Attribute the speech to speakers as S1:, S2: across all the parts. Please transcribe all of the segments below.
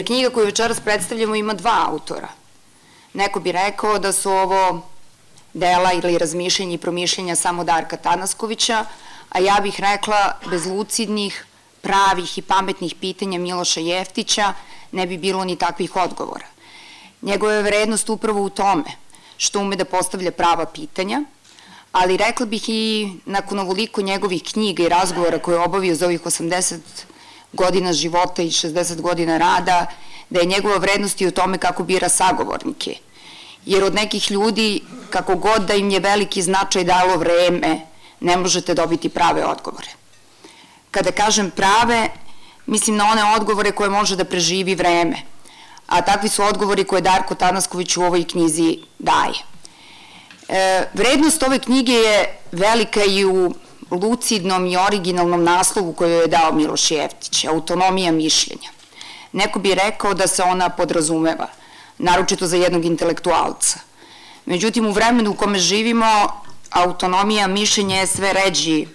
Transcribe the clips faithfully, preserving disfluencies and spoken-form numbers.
S1: Knjiga koju večeras predstavljamo ima dva autora. Neko bi rekao da su ovo dela ili razmišljenja i promišljenja samo Darka Tanaskovića, a ja bih rekla bez lucidnih, pravih i pametnih pitanja Miloša Jeftića ne bi bilo ni takvih odgovora. Njegova je vrednost upravo u tome što ume da postavlja prava pitanja, ali rekla bih i nakon ovoliko njegovih knjiga i razgovora koje je obavio za ovih osamdeset godina života i šezdeset godina rada, da je njegova vrednost i u tome kako bira sagovornike. Jer od nekih ljudi, kako god da im je veliki značaj dalo vreme, ne možete dobiti prave odgovore. Kada kažem prave, mislim na one odgovore koje može da preživi vreme, a takvi su odgovori koje Darko Tanasković u ovoj knjizi daje. Vrednost ove knjige je velika i u lucidnom i originalnom naslovu koju je dao Miloš Jeftić, autonomija mišljenja. Neko bi rekao da se ona podrazumeva, naročito za jednog intelektualca. Međutim, u vremenu u kome živimo, autonomija mišljenja je sve ređi,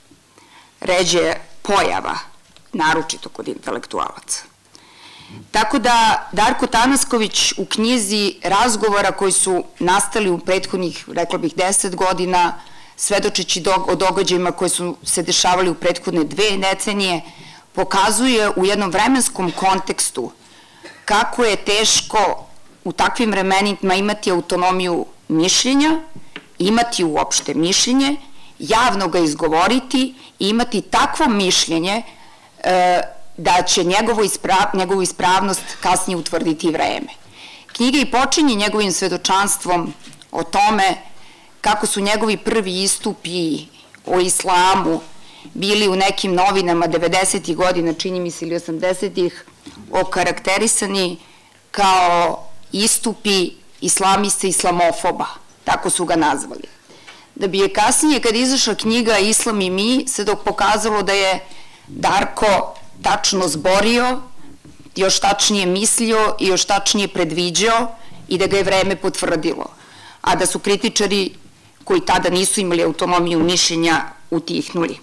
S1: ređe pojava, naročito kod intelektualaca. Tako da Darko Tanasković u knjizi razgovora koji su nastali u prethodnih, rekla bih, deset godina, svedočeći o događajima koji su se dešavali u prethodne dve decenije, pokazuje u jednom vremenskom kontekstu kako je teško u takvim vremenima imati autonomiju mišljenja, imati uopšte mišljenje, javno ga izgovoriti i imati takvo mišljenje da će njegovu ispravnost kasnije utvrditi vreme. Knjiga i počinje njegovim svedočanstvom o tome kako su njegovi prvi istupi o islamu bili u nekim novinama devedesetih godina, čini mi se, ili osamdesetih, okarakterisani kao istupi islamista i islamofoba, tako su ga nazvali. Da bi je kasnije, kad je izašla knjiga Islam i mi, se dok pokazalo da je Darko tačno zborio, još tačnije mislio i još tačnije predviđao i da ga je vreme potvrdilo, a da su kritičari koji tada nisu imali autonomiju mišljenja utihnuli.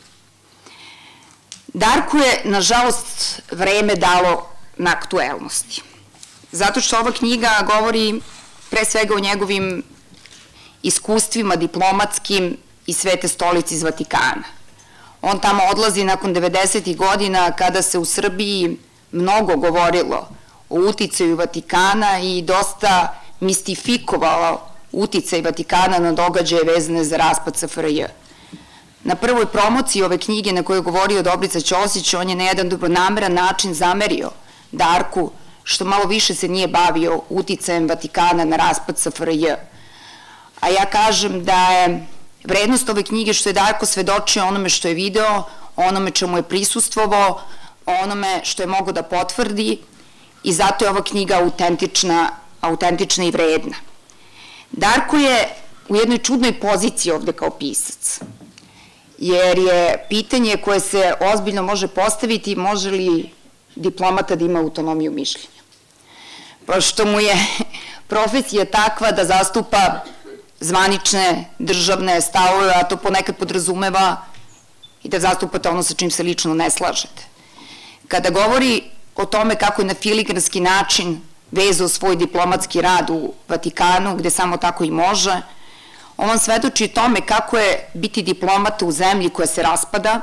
S1: Darku je, nažalost, vreme dalo na aktuelnosti. Zato što ova knjiga govori pre svega o njegovim iskustvima diplomatskim iz Svete stolice iz Vatikana. On tamo odlazi nakon devedesetih godina kada se u Srbiji mnogo govorilo o uticaju Vatikana i dosta mistifikovalo uticaj Vatikana na događaje vezane za raspad C F R J. Na prvoj promociji ove knjige na kojoj je govorio Dobrica Ćosić, on je na jedan dobronameran način zamerio Darku što malo više se nije bavio uticajem Vatikana na raspad C F R J. A ja kažem da je vrednost ove knjige što je Darko svedočio onome što je video, onome čemu je prisustvovao, onome što je mogo da potvrdi i zato je ova knjiga autentična, autentična i vredna. Darko je u jednoj čudnoj poziciji ovde kao pisac, jer je pitanje koje se ozbiljno može postaviti može li diplomata da ima autonomiju mišljenja. Pošto mu je profesija takva da zastupa zvanične državne stavove, a to ponekad podrazumeva i da zastupate ono sa čim se lično ne slažete. Kada govori o tome kako je na filigranski način vezao svoj diplomatski rad u Vatikanu, gde samo tako i može, on vam svedoči tome kako je biti diplomata u zemlji koja se raspada,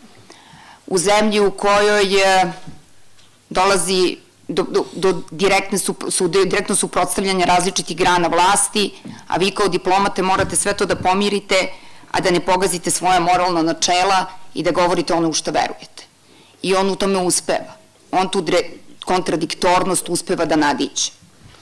S1: u zemlji u kojoj dolazi do direktno suprotstavljanja različitih grana vlasti, a vi kao diplomate morate sve to da pomirite, a da ne pogazite svoje moralna načela i da govorite ono u što verujete. I on u tome uspeva. On tu kontradiktornost uspeva da nadiđe.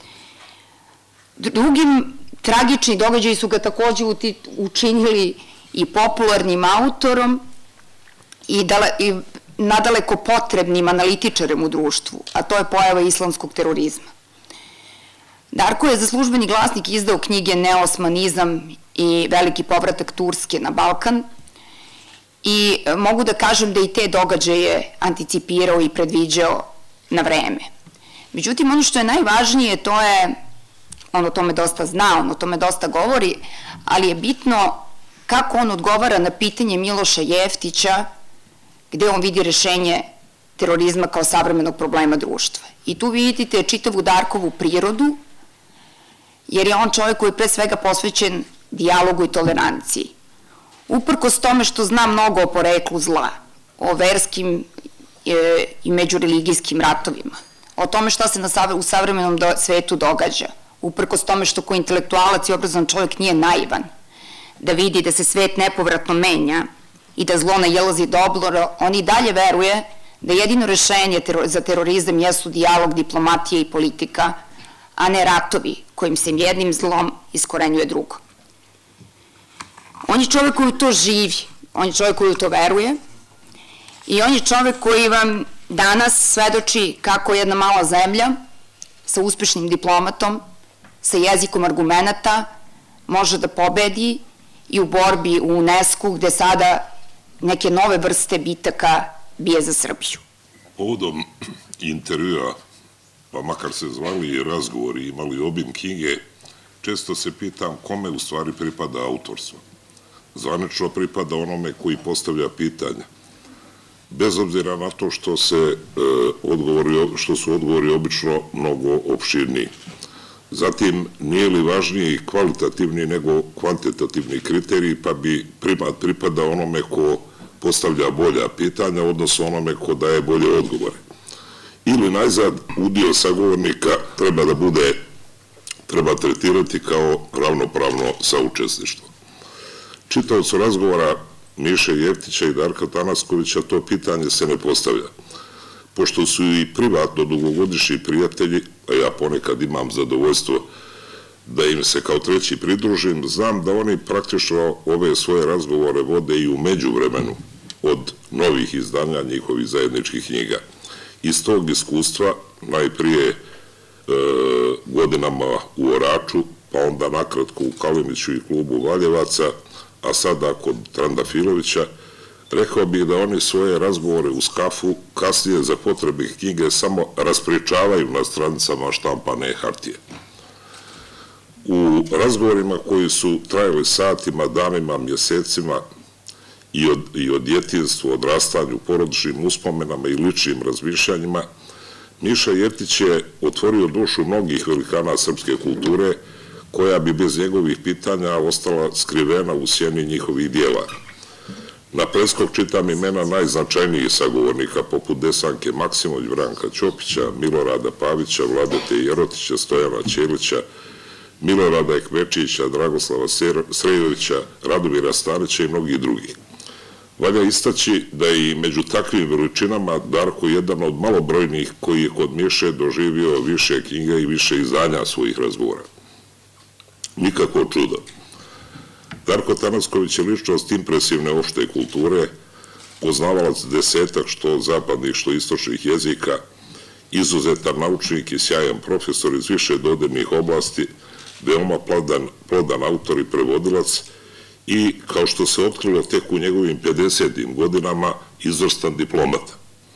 S1: Drugim tragični događaji su ga takođe učinili i popularnim autorom i nadaleko potrebnim analitičarem u društvu, a to je pojava islamskog terorizma. Darko je za Službeni glasnik izdao knjige Neosmanizam i Veliki povratak Turske na Balkan i mogu da kažem da i te događaje anticipirao i predviđao na vreme. Međutim, ono što je najvažnije, to je, on o tome dosta zna, on o tome dosta govori, ali je bitno kako on odgovara na pitanje Miloša Jeftića, gde on vidi rešenje terorizma kao savremenog problema društva. I tu vidite čitavu Darkovu prirodu, jer je on čovjek koji je pre svega posvećen dijalogu i toleranciji. Uprkos tome što zna mnogo o poreklu zla, o verskim i međureligijskim ratovima, o tome šta se u savremenom svetu događa, uprkos tome što ko intelektualac i obrazovan čovjek nije naivan, da vidi da se svet nepovratno menja i da zlo nailazi dobro, on i dalje veruje da jedino rešenje za terorizam jesu dijalog, diplomatija i politika, a ne ratovi kojim se jednim zlom iskorenjuje drugo. On je čovjek koji to živi, on je čovjek koji to veruje i on je čovjek koji vam danas svedoči kako jedna mala zemlja sa uspešnim diplomatom, sa jezikom argumenata može da pobedi i u borbi u UNESCO gde sada neke nove vrste bitaka bije za Srbiju.
S2: Povodom intervjua, pa makar se zvali i razgovori i imali obim knjige, često se pitam kome u stvari pripada autorstvo. Zvanično pripada onome koji postavlja pitanja. Bez obzira na to što se odgovori, što su odgovori obično mnogo opširniji. Zatim, nije li važniji kvalitativni nego kvantitativni kriteriji, pa bi primat pripada onome ko postavlja bolja pitanja, odnosno onome ko daje bolje odgovore. Ili najzad, udio sagovornika treba da bude, treba tretirati kao ravnopravno saučesništvo. Čitaocu razgovora Miše Jeftića i Darka Tanaskovića to pitanje se ne postavlja. Pošto su i privatno dugogodišnji prijatelji, a ja ponekad imam zadovoljstvo da im se kao treći pridružim, znam da oni praktično ove svoje razgovore vode i u međuvremenu od novih izdanja njihovih zajedničkih knjiga. Iz tog iskustva, najprije godinama u Oraču, pa onda nakratko u Kaliniću i klubu Valjevaca, a sada kod Trandafilovića, rekao bih da oni svoje razgovore uz kafu kasnije za potrebe knjige samo raspričavaju na stranicama štampane hartije. U razgovorima koji su trajali satima, danima, mjesecima i o djetinjstvu, odrastanju, porodičnim uspomenama i ličnim razmišljanjima, Miša Jeftić je otvorio dušu mnogih velikana srpske kulture, koja bi bez njegovih pitanja ostala skrivena u sjeni njihovih dijela. Na preskok čitam imena najznačajnijih sagovornika, poput Desanke Maksimović, Branka Ćopića, Milorada Pavića, Vladete Jerotića, Stojana Ćelića, Milorada Ekmečića, Dragoslava Srejovića, Radomira Stanića i mnogih drugih. Valja istaći da je i među takvim veličinama Darko jedan od malobrojnih koji je kod Miše doživio više knjiga i više izdanja svojih razgovora. Nikako čudo. Darko Tanasković je ličnost impresivne opšte kulture, poznavalac desetak što zapadnih, što istočnih jezika, izuzetan naučnik i sjajan profesor iz više dodirnih oblasti, veoma plodan autor i prevodilac i, kao što se otkrilo tek u njegovim pedesetim godinama, izvrstan diplomata.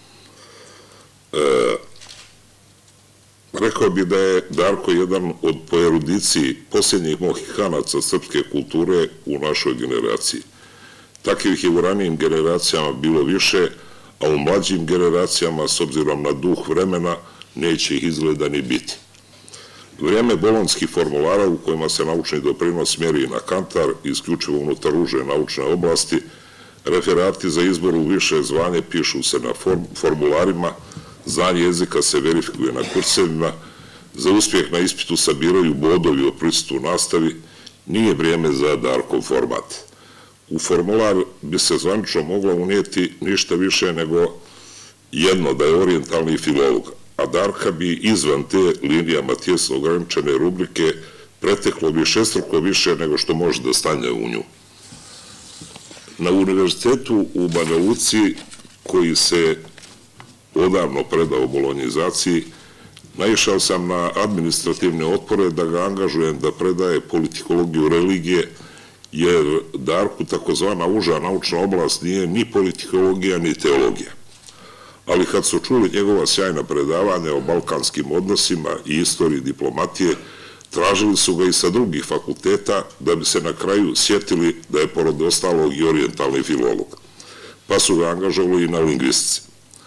S2: Rekao bi da je Darko jedan od po erudiciji posljednjih mohikanaca srpske kulture u našoj generaciji. Takvih je u ranijim generacijama bilo više, a u mlađim generacijama, s obzirom na duh vremena, neće ih izgleda ni biti. Vrijeme bolonskih formulara u kojima se naučni doprinos mjeri na kantar, isključivo unutar uže naučne oblasti, referati za izbor u više zvanje pišu se na formularima, znanje jezika se verifikuje na kursevima, za uspjeh na ispitu sabiraju bodovi o prisustvu nastavi, nije vrijeme za Darkov format. U formular bi se zvanično moglo unijeti ništa više nego jedno, da je orijentalni filolog, a Darka bi izvan te linijama tjesno ograničene rubrike preteklo bi šestruko više nego što može da stanje u nju. Na univerzitetu u Banja Luci, koji se odavno predao bolonjizaciji, naišao sam na administrativne otpore da ga angažujem da predaje politikologiju religije, jer Darku takozvana uža naučna oblast nije ni politikologija ni teologija. Ali kad su čuli njegova sjajna predavanja o balkanskim odnosima i istoriji diplomatije, tražili su ga i sa drugih fakulteta da bi se na kraju sjetili da je pored ostalog i orijentalni filolog. Pa su ga angažovali i na lingvistici.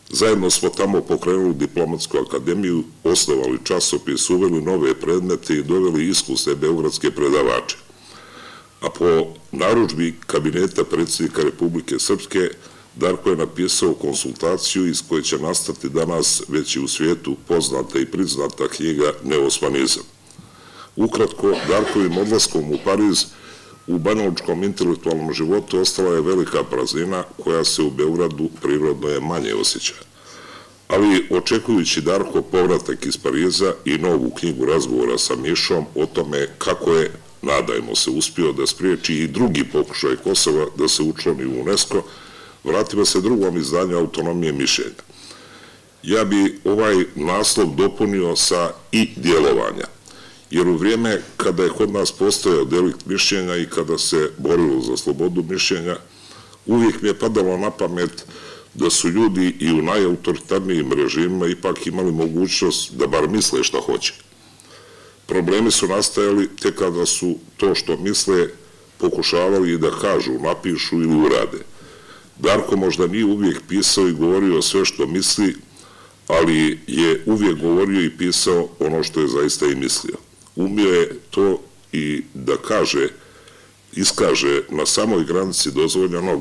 S2: Zajedno smo tamo pokrenuli diplomatsku akademiju, osnovali časopis, uveli nove predmete i doveli iskusne beogradske predavače. A po narudžbi kabineta predsjednika Republike Srpske, Darko je napisao konsultaciju iz koje će nastati danas već i u svijetu poznata i priznata knjiga Neosmanizam. Ukratko, Darkovim odlaskom u Pariz u banjalučkom intelektualnom životu ostala je velika praznina koja se u Beogradu prirodno je manje osjeća. Ali očekujući Darko povratak iz Pariza i novu knjigu razgovora sa Mišom o tome kako je, nadajmo se, uspio da spriječi i drugi pokušaj Kosova da se učlani u UNESCO, vratimo se drugom izdanju Autonomije mišljenja. Ja bi ovaj naslov dopunio sa i djelovanja, jer u vrijeme kada je kod nas postojao delikt mišljenja i kada se borilo za slobodu mišljenja, uvijek mi je padalo na pamet da su ljudi i u najautoritarnijim režimima ipak imali mogućnost da bar misle šta hoće. Problemi su nastajali tek kada su to što misle pokušavali da kažu, napišu ili urade. Darko možda nije uvijek pisao i govorio sve što misli, ali je uvijek govorio i pisao ono što je zaista i mislio. Umio je to i da kaže, iskaže na samoj granici dozvoljenog,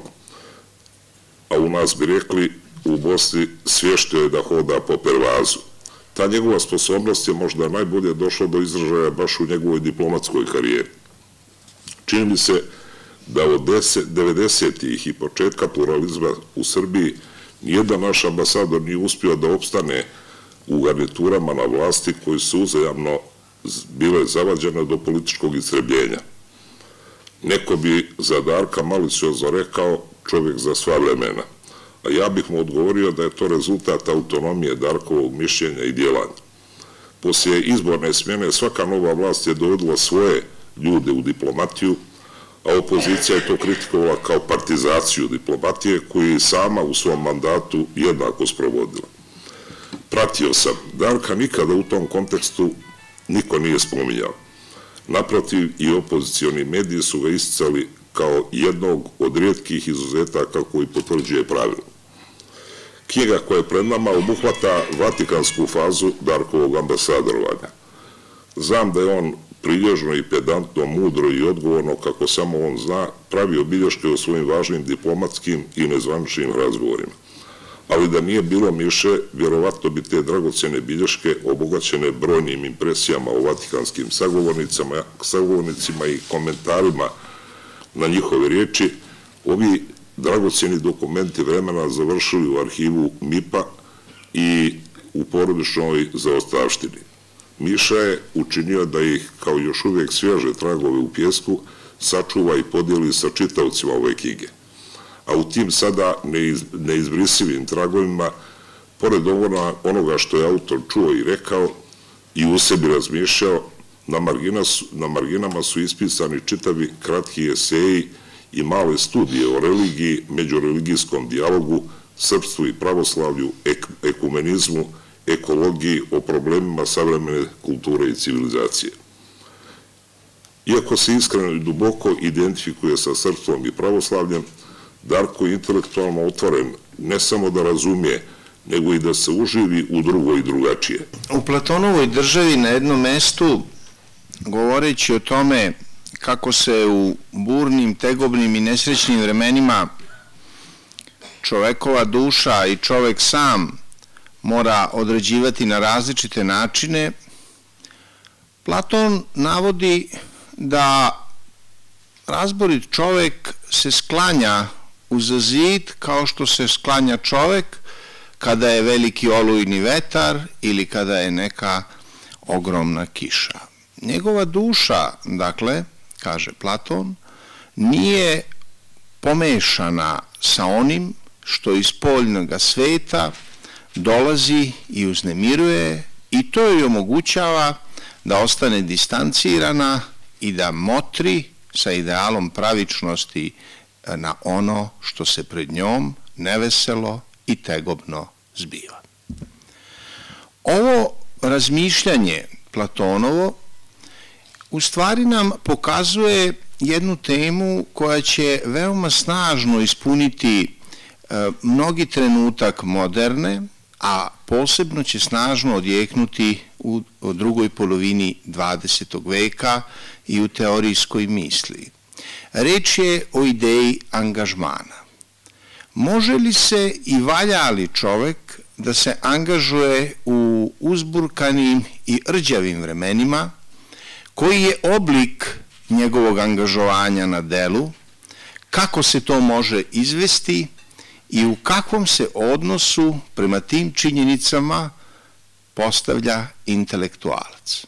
S2: a u nas bi rekli u Bosni svješto je da hoda po pervazu. Ta njegova sposobnost je možda najbolje došla do izražaja baš u njegovoj diplomatskoj karijeri. Čini mi se da od devedesetih i početka pluralizma u Srbiji nijedan naš ambasador nije uspio da opstane u garniturama na vlasti koji su uzajamno bile zavađene do političkog istrebljenja. Neko bi za Darka maliciozno rekao čovjek za sva vremena, a ja bih mu odgovorio da je to rezultat autonomije Darkovog mišljenja i djelanja. Poslije izborne smjene svaka nova vlast je dovodila svoje ljude u diplomatiju, a opozicija je to kritikovala kao partizaciju diplomatije koju je sama u svom mandatu jednako sprovodila. Pratio sam, Darka nikada u tom kontekstu niko nije spominjao. Naprotiv, i opozicioni mediji su ga isticali kao jednog od rijetkih izuzetaka koji potvrđuje pravilo. Knjiga koja je pred nama obuhvata vatikansku fazu Darkovog ambasadorovanja. Znam da je on prilježno i pedantno, mudro i odgovorno, kako samo on zna, pravio bilješke o svojim važnim diplomatskim i nezvaničnim razgovorima. Ali da nije bilo Miše, vjerovatno bi te dragocjene bilješke, obogaćene brojnim impresijama o vatikanskim sagovornicima i komentarima na njihove riječi, ovi dragocjeni dokumenti vremena završili u arhivu M I P-a i u porodičnoj zaostavštini. Miša je učinio da ih, kao još uvijek svježe tragove u pjesku, sačuva i podijeli sa čitavcima ove knjige. A u tim sada neizbrisivim tragovima, pored onoga što je autor čuo i rekao i u sebi razmišljao, na marginama su ispisani čitavi kratki eseji i male studije o religiji, međureligijskom dijalogu, srpstvu i pravoslavlju, ekumenizmu, ekologiji, o problemima savremene kulture i civilizacije. Iako se iskreno i duboko identifikuje sa srpstvom i pravoslavljem, Darko je intelektualno otvoren ne samo da razumije, nego i da se uživi u drugo i drugačije.
S3: U Platonovoj državi na jednom mestu, govoreći o tome kako se u burnim, tegobnim i nesrećnim vremenima čovekova duša i čovek sam mora određivati na različite načine, Platon navodi da razborit čovek se sklanja uza zid kao što se sklanja čovek kada je veliki olujni vetar ili kada je neka ogromna kiša. Njegova duša, dakle, kaže Platon, nije pomešana sa onim što iz spoljnog sveta dolazi i uznemiruje i to joj omogućava da ostane distancirana i da motri sa idealom pravičnosti na ono što se pred njom neveselo i tegobno zbiva. Ovo razmišljanje Platonovo u stvari nam pokazuje jednu temu koja će veoma snažno ispuniti mnogi trenutak moderne, a posebno će snažno odjeknuti u drugoj polovini dvadesetog veka i u teorijskoj misli. Reč je o ideji angažmana. Može li se i valja li čovek da se angažuje u uzburkanim i rđavim vremenima, koji je oblik njegovog angažovanja na delu, kako se to može izvesti i u kakvom se odnosu prema tim činjenicama postavlja intelektualac.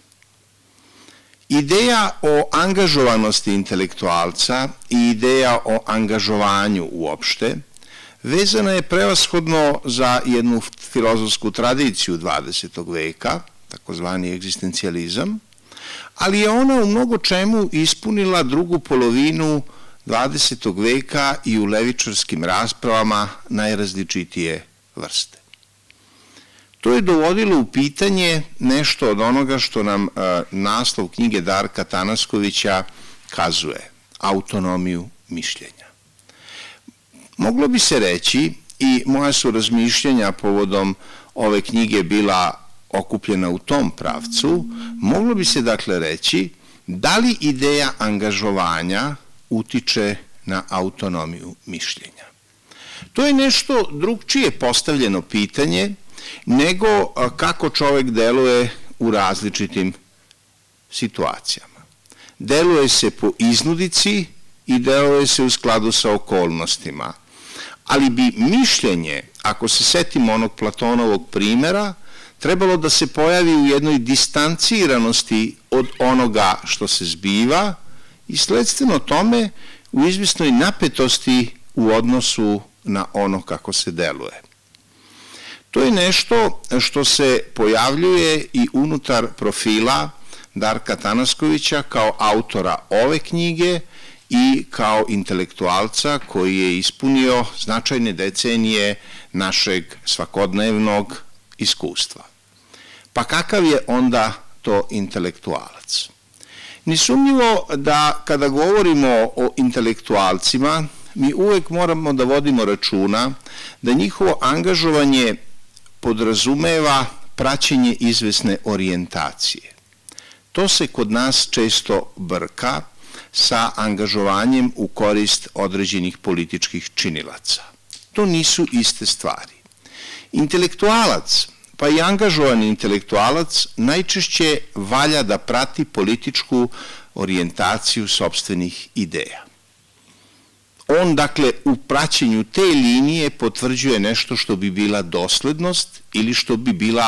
S3: Ideja o angažovanosti intelektualca i ideja o angažovanju uopšte vezana je prevashodno za jednu filozofsku tradiciju dvadesetog veka, takozvani egzistencijalizam, ali je ona u mnogo čemu ispunila drugu polovinu dvadesetog veka i u levičarskim raspravama najrazličitije vrste. To je dovodilo u pitanje nešto od onoga što nam naslov knjige Darka Tanaskovića kazuje, autonomiju mišljenja. Moglo bi se reći, i moja su razmišljenja povodom ove knjige bila okupljena u tom pravcu, moglo bi se dakle reći da li ideja angažovanja utiče na autonomiju mišljenja. To je nešto drugčije postavljeno pitanje nego kako čovek deluje u različitim situacijama. Deluje se po iznudici i deluje se u skladu sa okolnostima, ali bi mišljenje, ako se setimo onog Platonovog primera, trebalo da se pojavi u jednoj distanciranosti od onoga što se zbiva i sledstveno tome u izvisnoj napetosti u odnosu na ono kako se deluje. To je nešto što se pojavljuje i unutar profila Darka Tanaskovića kao autora ove knjige i kao intelektualca koji je ispunio značajne decenije našeg svakodnevnog iskustva. Pa kakav je onda to intelektualac? Nesumnjivo da kada govorimo o intelektualcima, mi uvek moramo da vodimo računa da njihovo angažovanje podrazumeva praćenje izvesne orijentacije. To se kod nas često brka sa angažovanjem u korist određenih političkih činilaca. To nisu iste stvari. Intelektualac, pa i angažovani intelektualac, najčešće valja da prati političku orijentaciju sopstvenih ideja. On, dakle, u praćenju te linije potvrđuje nešto što bi bila doslednost ili što bi bila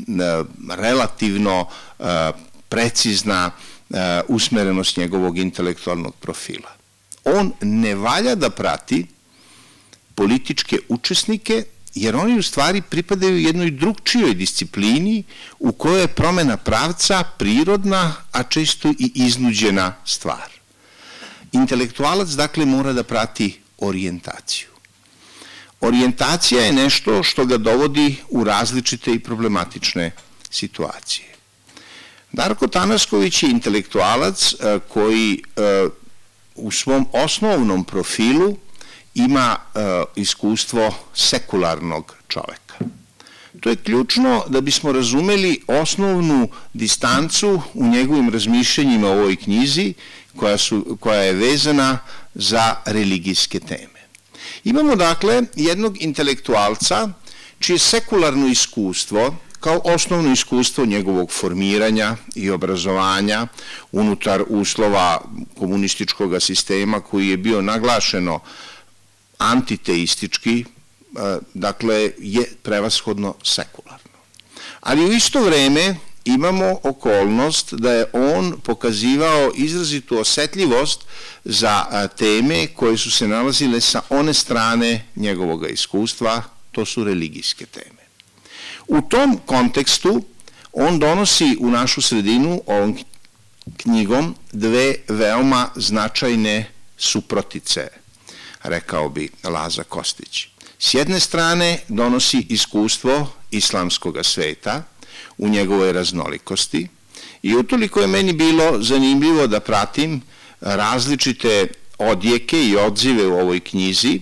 S3: relativno precizna usmerenost njegovog intelektualnog profila. On ne valja da prati političke učesnike, jer oni u stvari pripadaju jednoj drugčijoj disciplini u kojoj je promena pravca prirodna, a često i iznuđena stvar. Intelektualac, dakle, mora da prati orijentaciju. Orijentacija je nešto što ga dovodi u različite i problematične situacije. Darko Tanasković je intelektualac koji u svom osnovnom profilu ima iskustvo sekularnog čoveka. To je ključno da bismo razumeli osnovnu distancu u njegovim razmišljenjima u ovoj knjizi koja je vezana za religijske teme. Imamo dakle jednog intelektualca čije sekularno iskustvo kao osnovno iskustvo njegovog formiranja i obrazovanja unutar uslova komunističkog sistema koji je bio naglašeno antiteistički, dakle, je prevashodno sekularno. Ali u isto vreme imamo okolnost da je on pokazivao izrazitu osetljivost za teme koje su se nalazile sa one strane njegovog iskustva, to su religijske teme. U tom kontekstu on donosi u našu sredinu ovom knjigom dve veoma značajne suprotice, rekao bi Laza Kostić. S jedne strane donosi iskustvo islamskog sveta u njegovoj raznolikosti i utoliko je meni bilo zanimljivo da pratim različite odjeke i odzive u ovoj knjizi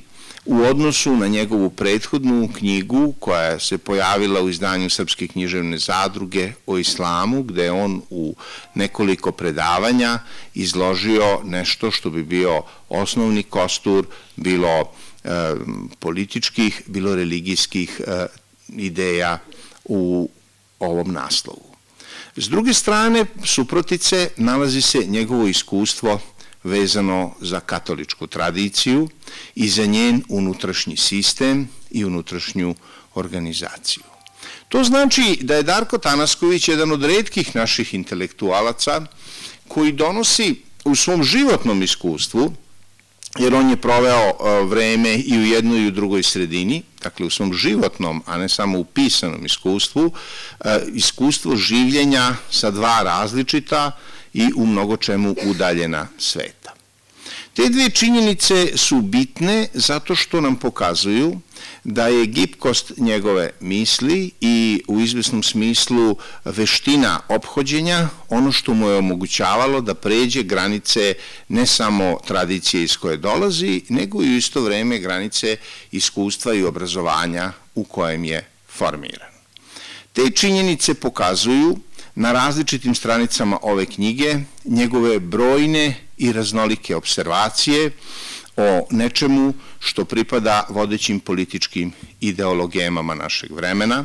S3: u odnosu na njegovu prethodnu knjigu koja se pojavila u izdanju Srpske književne zadruge o islamu, gde je on u nekoliko predavanja izložio nešto što bi bio osnovni kostur bilo političkih, bilo religijskih ideja u ovom naslovu. S druge strane, suprotice, nalazi se njegovo iskustvo vezano za katoličku tradiciju i za njen unutrašnji sistem i unutrašnju organizaciju. To znači da je Darko Tanasković jedan od retkih naših intelektualaca koji donosi u svom životnom iskustvu, jer on je proveo vreme i u jednoj i u drugoj sredini, dakle u svom životnom, a ne samo u pisanom iskustvu, iskustvo življenja sa dva različita i u mnogo čemu udaljena sveta. Te dve činjenice su bitne zato što nam pokazuju da je gibkost njegove misli i u izvesnom smislu veština ophođenja ono što mu je omogućavalo da pređe granice ne samo tradicije iz koje dolazi, nego i u isto vreme granice iskustva i obrazovanja u kojem je formiran. Te činjenice pokazuju na različitim stranicama ove knjige njegove brojne i raznolike observacije o nečemu što pripada vodećim političkim ideologemama našeg vremena,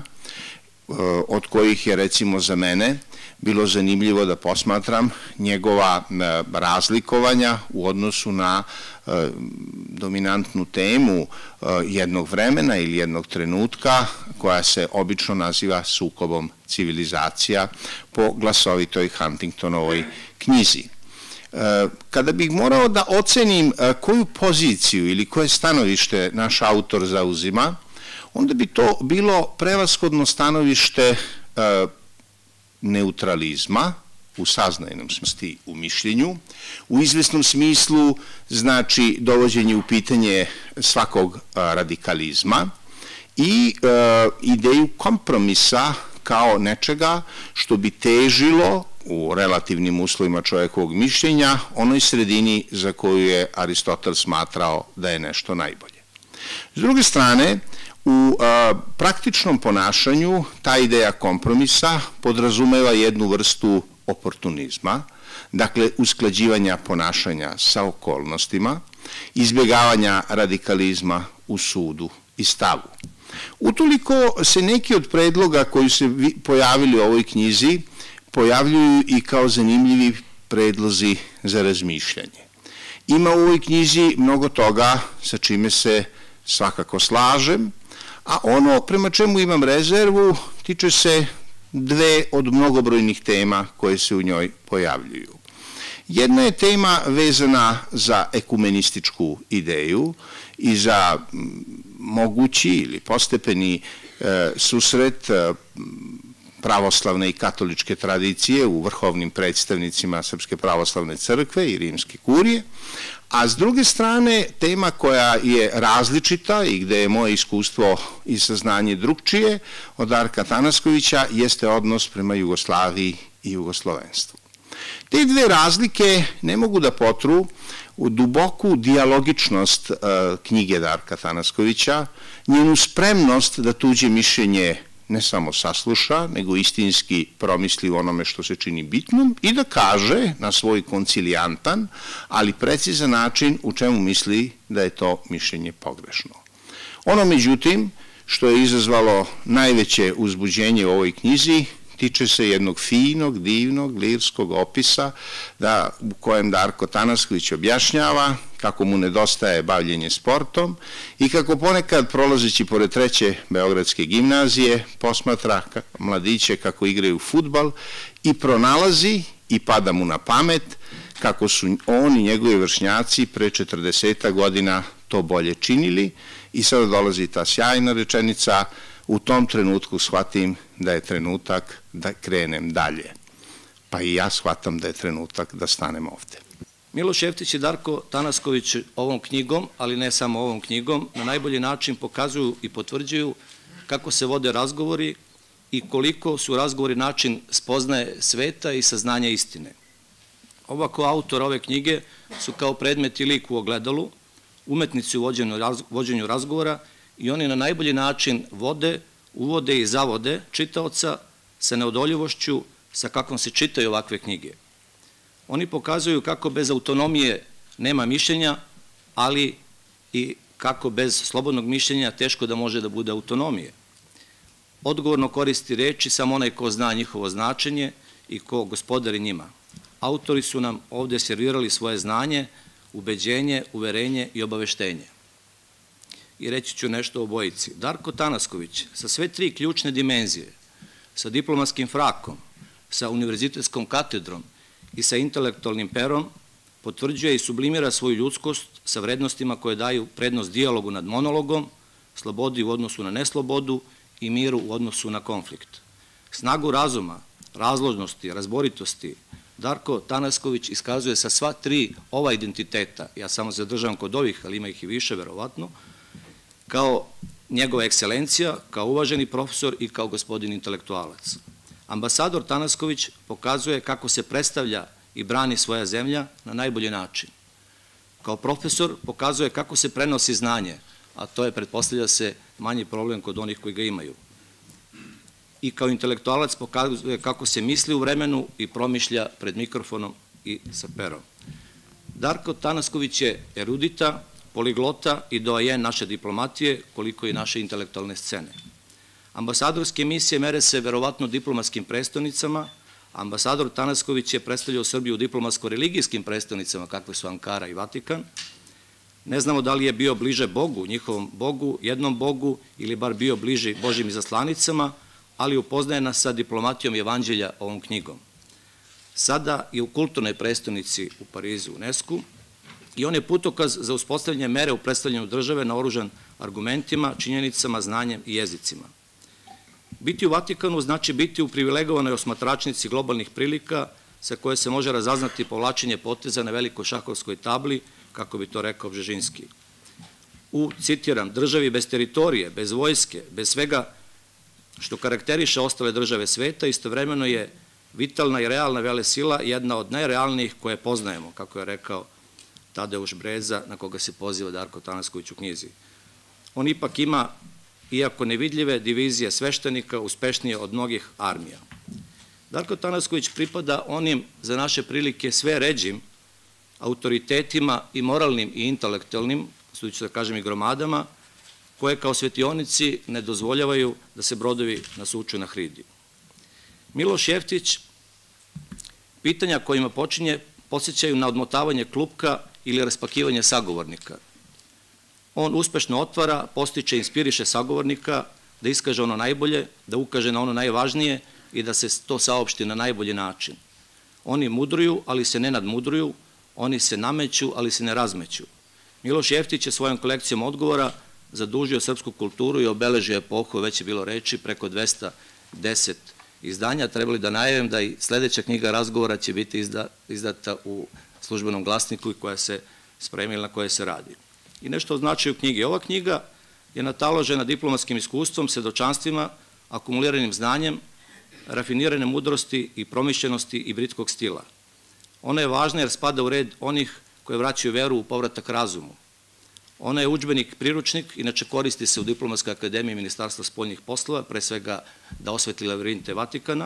S3: od kojih je recimo za mene bilo zanimljivo da posmatram njegova razlikovanja u odnosu na dominantnu temu jednog vremena ili jednog trenutka koja se obično naziva sukobom civilizacija po glasovitoj Huntingtonovoj knjizi. Kada bih morao da ocenim koju poziciju ili koje stanovište naš autor zauzima, onda bi to bilo prevashodno stanovište neutralizma u saznajnom smislu u mišljenju, u izvesnom smislu znači dovođenje u pitanje svakog radikalizma i ideju kompromisa kao nečega što bi težilo u relativnim uslovima čovjekovog mišljenja onoj sredini za koju je Aristotel smatrao da je nešto najbolje. S druge strane, u praktičnom ponašanju ta ideja kompromisa podrazumeva jednu vrstu oportunizma, dakle usklađivanja ponašanja sa okolnostima, izbjegavanja radikalizma u sudu i stavu. Utoliko se neki od predloga koji se pojavili u ovoj knjizi pojavljuju i kao zanimljivi predlozi za razmišljanje. Ima u ovoj knjizi mnogo toga sa čime se svakako slažem, a ono prema čemu imam rezervu tiče se dve od mnogobrojnih tema koje se u njoj pojavljuju. Jedna je tema vezana za ekumenističku ideju i za mogući ili postepeni susret pravoslavne i katoličke tradicije u vrhovnim predstavnicima Srpske pravoslavne crkve i Rimske kurije, a s druge strane tema koja je različita i gde je moje iskustvo i saznanje drugčije od Darka Tanaskovića jeste odnos prema Jugoslaviji i jugoslovenstvu. Te dve razlike ne mogu da potru u duboku dijalogičnost knjige Darka Tanaskovića, njenu spremnost da tuđe mišljenje ne samo sasluša, nego istinski promisli o onome što se čini bitnom i da kaže na svoj koncilijantan, ali precizan način u čemu misli da je to mišljenje pogrešno. Ono, međutim, što je izazvalo najveće uzbuđenje u ovoj knjizi, tiče se jednog finog, divnog, lirskog opisa u kojem Darko Tanasković objašnjava kako mu nedostaje bavljenje sportom i kako ponekad prolazeći pored treće Beogradske gimnazije posmatra mladiće kako igraju fudbal i pronalazi i pada mu na pamet kako su on i njegovi vršnjaci pre četrdesetak godina to bolje činili i sada dolazi ta sjajna rečenica: u tom trenutku shvatim da je trenutak da krenem dalje. Pa i ja shvatam da je trenutak da stanem ovde.
S4: Miloš Jeftić i Darko Tanasković ovom knjigom, ali ne samo ovom knjigom, na najbolji način pokazuju i potvrđuju kako se vode razgovori i koliko su razgovori način spoznaje sveta i saznanja istine. Ovako autor ove knjige su kao predmet i lik u ogledalu, umetnici u vođenju razgovora i oni na najbolji način vode, uvode i zavode čitaoca sa neodoljivošću sa kakvom se čitaju ovakve knjige. Oni pokazuju kako bez autonomije nema mišljenja, ali i kako bez slobodnog mišljenja teško da može da bude autonomije. Odgovorno koristi reči samo onaj ko zna njihovo značenje i ko gospodari njima. Autori su nam ovde servirali svoje znanje, ubeđenje, uverenje i obaveštenje. I reći ću nešto o obojici. Darko Tanasković sa sve tri ključne dimenzije, sa diplomatskim frakom, sa univerzitetskom katedrom i sa intelektualnim perom, potvrđuje i sublimira svoju ljudskost sa vrednostima koje daju prednost dijalogu nad monologom, slobodi u odnosu na neslobodu i miru u odnosu na konflikt. Snagu razuma, razložnosti, razboritosti, Darko Tanasković iskazuje sa sva tri ova identiteta, ja samo zadržavam kod ovih, ali ima ih i više, verovatno, kao njegova ekscelencija, kao uvaženi profesor i kao gospodin intelektualac. Ambasador Tanasković pokazuje kako se predstavlja i brani svoja zemlja na najbolji način. Kao profesor pokazuje kako se prenosi znanje, a to je, pretpostavlja se, manji problem kod onih koji ga imaju. I kao intelektualac pokazuje kako se misli u vremenu i promišlja pred mikrofonom i sa perom. Darko Tanasković je erudita, poliglota i doajen naše diplomatije, koliko i naše intelektualne scene. Ambasadorske misije mere se verovatno diplomatskim prestonicama. Ambasador Tanasković je predstavljao Srbiju u diplomatsko-religijskim prestonicama, kakve su Ankara i Vatikan. Ne znamo da li je bio bliže Bogu, njihovom Bogu, jednom Bogu, ili bar bio bliži Božjim izaslanicama, ali upoznaje nas sa diplomatijom evanđelja ovom knjigom. Sada je u kulturnoj prestonici u Parizu, UNESCO, i on je putokaz za uspostavljanje mere u predstavljanju države naoružan argumentima, činjenicama, znanjem i jezicima. Biti u Vatikanu znači biti u privilegovanoj osmatračnici globalnih prilika sa koje se može razaznati povlačenje poteza na velikoj šahovskoj tabli, kako bi to rekao Bžežinski. U, citiram, državi bez teritorije, bez vojske, bez svega što karakteriše ostale države sveta, istovremeno je vitalna i realna velesila jedna od najrealnijih koje poznajemo, kako je rekao Tadeuš Breza, na koga se poziva Darko Tanasković u knjizi. On ipak ima, iako nevidljive, divizije sveštenika uspešnije od mnogih armija. Darko Tanasković pripada onim, za naše prilike, sve ređim autoritetima i moralnim i intelektualnim, sudiću da kažem i gromadama, koje kao svetionici ne dozvoljavaju da se brodovi nasuču na hridi. Miloš Jeftić, pitanja kojima počinje, podsjećaju na odmotavanje klupka ili raspakivanje sagovornika. On uspešno otvara, postiče i inspiriše sagovornika da iskaže ono najbolje, da ukaže na ono najvažnije i da se to saopšti na najbolji način. Oni mudruju, ali se ne nadmudruju, oni se nameću, ali se ne razmeću. Miloš Jeftić je svojom kolekcijom odgovora zadužio srpsku kulturu i obeležio epohu, već je bilo reči, preko dvesta deset izdanja. Trebali da najavim da i sledeća knjiga razgovora će biti izdata u službenom glasniku i koja se spremi ili na koje se radi. I nešto o značaju knjige. Ova knjiga je nataložena diplomatskim iskustvom, svedočanstvima, akumuliranim znanjem, rafinirane mudrosti i promišljenosti i britkog stila. Ona je važna jer spada u red onih koje vraćaju veru u povratak razumu. Ona je udžbenik, priručnik, inače koristi se u Diplomatskoj akademiji Ministarstva spoljnih poslova, pre svega da osvetli labirinte Vatikana,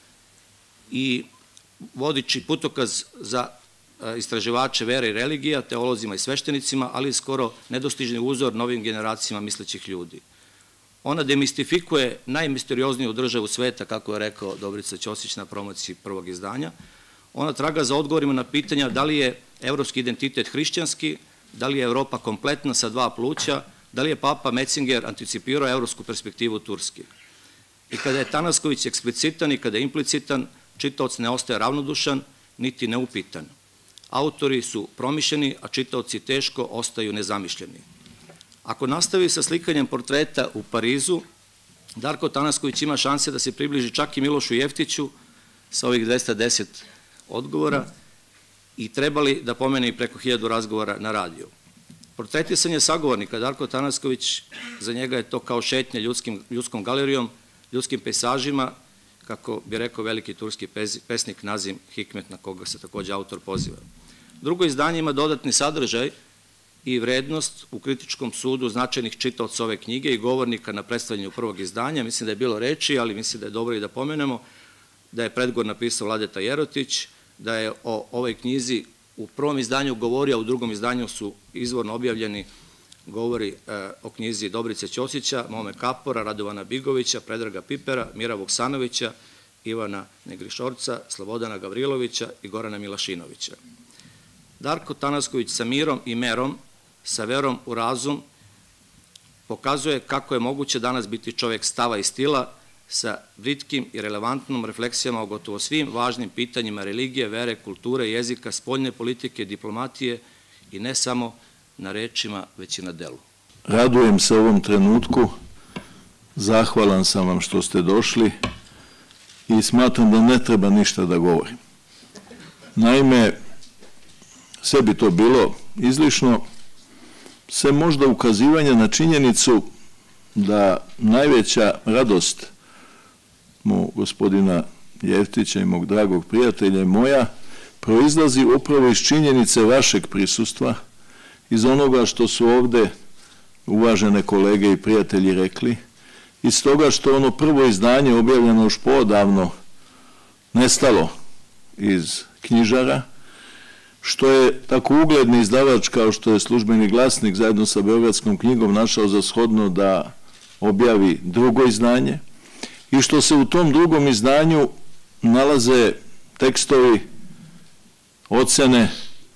S4: i vodiči putokaz za istraživače vere i religija, teolozima i sveštenicima, ali skoro nedostižni uzor novim generacijama mislećih ljudi. Ona demistifikuje najmisteriozniju državu sveta, kako je rekao Dobrica Ćosić na promociji prvog izdanja. Ona traga za odgovorima na pitanja da li je evropski identitet hrišćanski, da li je Evropa kompletna sa dva pluća, da li je Papa Metzinger anticipirao evropsku perspektivu Turske. I kada je Tanasković eksplicitan i kada je implicitan, čitaoc ne ostaje ravnodušan, niti neupitan. Autori su promišljeni, a čitaoci teško ostaju nezamišljeni. Ako nastavi sa slikanjem portreta u Parizu, Darko Tanasković ima šanse da se približi čak i Milošu Jeftiću sa ovih dvesta deset odgovora i trebali da pomene i preko hiljadu razgovora na radiju. Portretisanje sagovornika Darko Tanasković, za njega je to kao šetnje ljudskom galerijom, ljudskim pejsažima, kako bi rekao veliki turski pesnik Nazim Hikmet, na koga se takođe autor poziva. Drugo izdanje ima dodatni sadržaj i vrednost u kritičkom sudu značajnih čitaoca ove knjige i govornika na predstavljanju prvog izdanja. Mislim da je bilo reči, ali mislim da je dobro i da pomenemo da je predgovor napisao Vladeta Jerotić, da je o ovoj knjizi u prvom izdanju govorio, a u drugom izdanju su izvorno objavljeni govori o knjizi Dobrice Ćosića, Mome Kapora, Radovana Bigovića, Predraga Pipera, Mira Vuksanovića, Ivana Negrišorca, Slobodana Gavrilovića i Gorana Milašinovića. Darko Tanasković sa mirom i merom, sa verom u razum, pokazuje kako je moguće danas biti čovek stava i stila sa britkim i relevantnom refleksijama o gotovo svim važnim pitanjima religije, vere, kulture, jezika, spoljne politike, diplomatije i ne samo na rečima, već i na delu.
S5: Radujem se ovom trenutku, zahvalan sam vam što ste došli i smatram da ne treba ništa da govorim. Naime, sve bi to bilo izlišno, sve možda ukazivanje na činjenicu da najveća radost mog gospodina Jeftića i mog dragog prijatelja i moja proizlazi upravo iz činjenice vašeg prisustva, iz onoga što su ovde uvažene kolege i prijatelji rekli, iz toga što ono prvo izdanje objavljeno još poodavno nestalo iz knjižara, što je tako ugledni izdavač kao što je Službeni glasnik zajedno sa Beogradskom knjigom našao za shodno da objavi drugo izdanje i što se u tom drugom izdanju nalaze tekstovi, ocene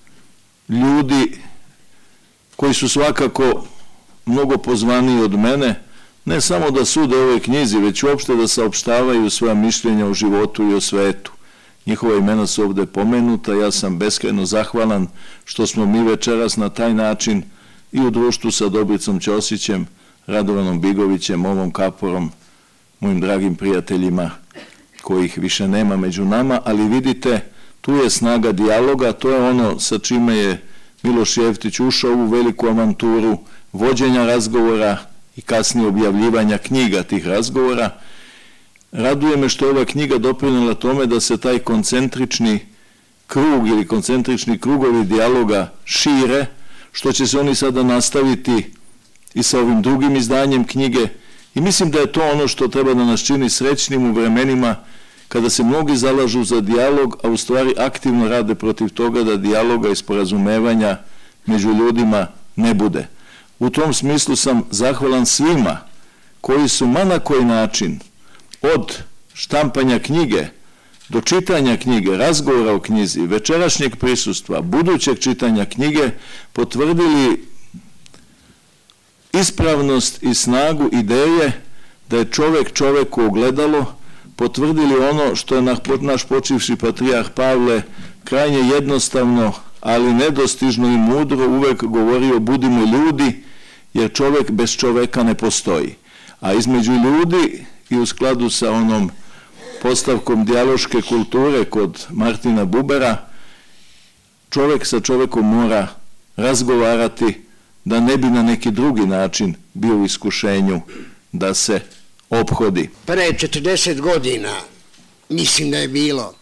S5: ljudi koji su svakako mnogo pozvaniji od mene, ne samo da sude ove knjizi, već uopšte da saopštavaju svoja mišljenja o životu i o svetu. Njihova imena su ovde pomenuta, ja sam beskrajno zahvalan što smo mi večeras na taj način i u društvu sa Dobricom Ćosićem, Radovanom Bigovićem, Momom Kaporom, mojim dragim prijateljima kojih više nema među nama, ali vidite, tu je snaga dijaloga, to je ono sa čime je Miloš Jeftić ušao u veliku avanturu vođenja razgovora i kasnije objavljivanja knjiga tih razgovora. Raduje me što je ova knjiga doprinela tome da se taj koncentrični krug ili koncentrični krugovi dijaloga šire, što će se oni sada nastaviti i sa ovim drugim izdanjem knjige i mislim da je to ono što treba da nas čini srećnim u vremenima kada se mnogi zalažu za dijalog, a u stvari aktivno rade protiv toga da dijaloga i sporazumevanja među ljudima ne bude. U tom smislu sam zahvalan svima koji su ma na koji način od štampanja knjige do čitanja knjige, razgovora o knjizi, večerašnjeg prisustva, budućeg čitanja knjige potvrdili ispravnost i snagu ideje da je čovek čoveku ogledalo, potvrdili ono što je naš počivši patrijarh Pavle krajnje jednostavno, ali nedostižno i mudro uvek govorio: budimo ljudi, jer čovek bez čoveka ne postoji. A između ljudi i u skladu sa onom postavkom dijaloške kulture kod Martina Bubera, čovek sa čovekom mora razgovarati da ne bi na neki drugi način bio u iskušenju da se ophodi.
S6: Pre četrdeset godina, mislim da je bilo,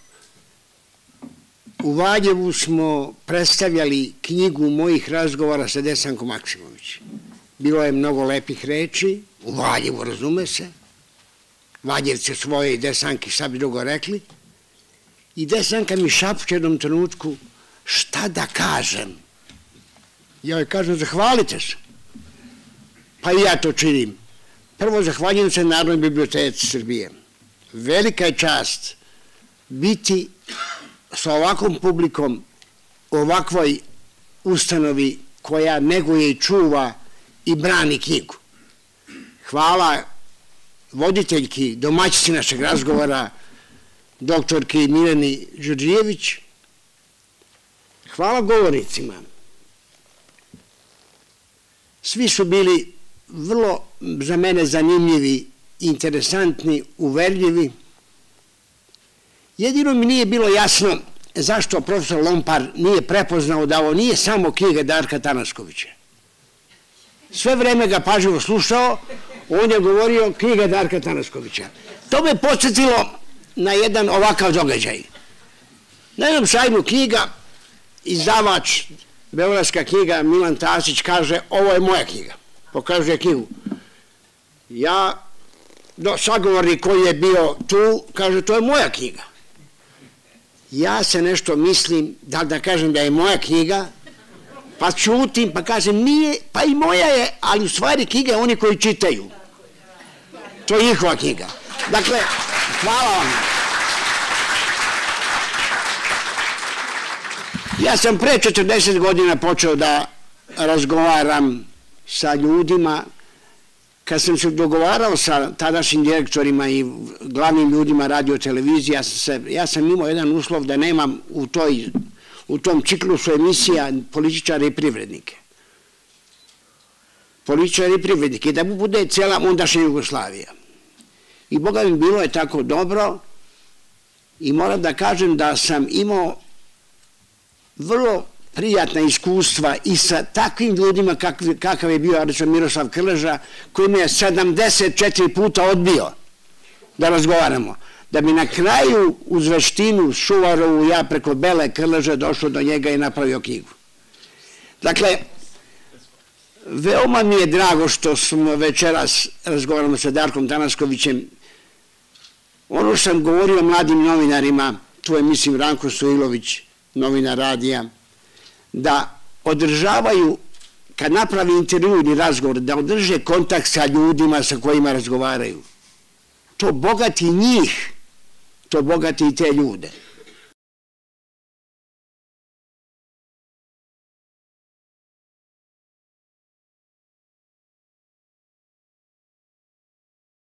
S6: u Valjevu smo predstavljali knjigu mojih razgovora sa Desankom Maksimović. Bilo je mnogo lepih reči, u Valjevu, razume se, Valjevce svoje i Desanki šta bi drugo rekli, i Desanka mi šapće u jednom trenutku: šta da kažem? Ja joj kažem: zahvalite se. Pa i ja to činim. Prvo, zahvaljujem se Narodnoj biblioteci Srbije. Velika je čast biti sa ovakvom publikom, ovakvoj ustanovi koja neguje i čuva i brani knjigu. Hvala voditeljki, domaćici našeg razgovora, doktorki Mirjani Đurđijević. Hvala govornicima. Svi su bili vrlo za mene zanimljivi, interesantni, uverljivi. Jedino mi nije bilo jasno zašto profesor Lompar nije prepoznao da ovo nije samo knjiga Darka Tanaskovića. Sve vreme ga pažljivo slušao, on je govorio knjiga Darka Tanaskovića. To me podsjetilo na jedan ovakav događaj. Na jednom sajmu knjiga izdavač beogradska knjiga, Milan Tasić kaže, ovo je moja knjiga. Pokazuje knjigu. Ja, do, sagovornik koji je bio tu, kaže, to je moja knjiga. Ja se nešto mislim, da da kažem da je moja knjiga, pa čutim, pa kažem, nije, pa i moja je, ali u stvari knjiga je oni koji čitaju. To je njihova knjiga. Dakle, hvala vam. Ja sam pre četrdeset godina počeo da razgovaram sa ljudima. Kad sam se dogovarao sa tadašnjim direktorima i glavnim ljudima radio televizije, ja sam, se, ja sam imao jedan uslov da nemam u, toj, u tom ciklusu emisija političare i privrednike. Političare i privrednike. I da bude cijela ondašnja Jugoslavija. I Boga mi bilo je tako dobro i moram da kažem da sam imao vrlo prijatna iskustva i sa takvim ljudima kakav, kakav je bio Miroslav Krleža, koji me je sedamdeset četiri puta odbio da razgovaramo. Da bi na kraju uz veštinu Šuvarovu ja preko Bele Krleže došao do njega i napravio knjigu. Dakle, veoma mi je drago što smo večeras razgovaramo sa Darkom Tanaskovićem. Ono što sam govorio mladim novinarima, tu je mislim Ranko Stojilović, novinar radija, da održavaju, kad napravi intervju ili razgovor, da održe kontakt sa ljudima sa kojima razgovaraju. To bogati njih, to bogati i te ljude.